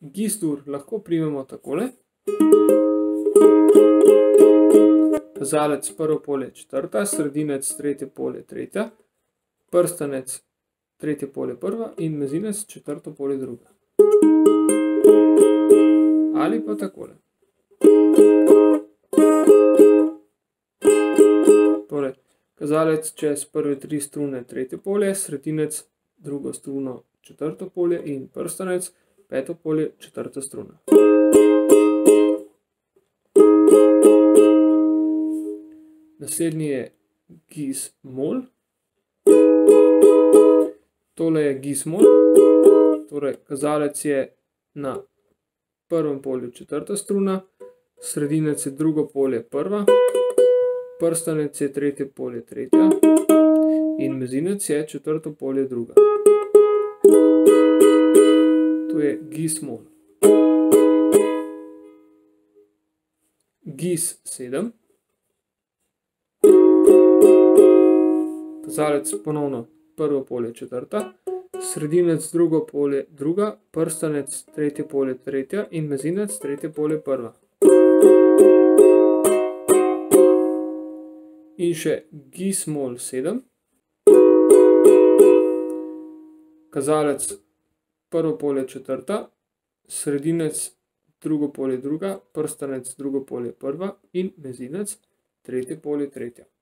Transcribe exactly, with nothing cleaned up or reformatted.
Gis-dur lahko primemo takole. Kazalec prvo polje četrta, sredinec tretje polje tretja, prstanec tretje polje prva in mezinec četrto polje druga. Ali pa takole. Torej, kazalec čez prve tri strune tretje polje, sredinec drugo struno četrto polje in prstanec peto polje četrta struna. Naslednji je gis-mol. Tole je gis-mol, torej kazalec je na prvem polju četrta struna, sredinec je drugo polje prva, prstanec je tretje polje tretja in mezinec je četrto polje druga. To je gis-mol. Gis-sedem. Kazalec ponovno prvo polje četrta, sredinec drugo polje druga, prstanec tretje polje tretja in mezinec tretje polje prva. In še gis-mol sedem. Kazalec prvo polje četrta, sredinec drugo polje druga, prstanec drugo polje prva in mezinec tretje polje tretja.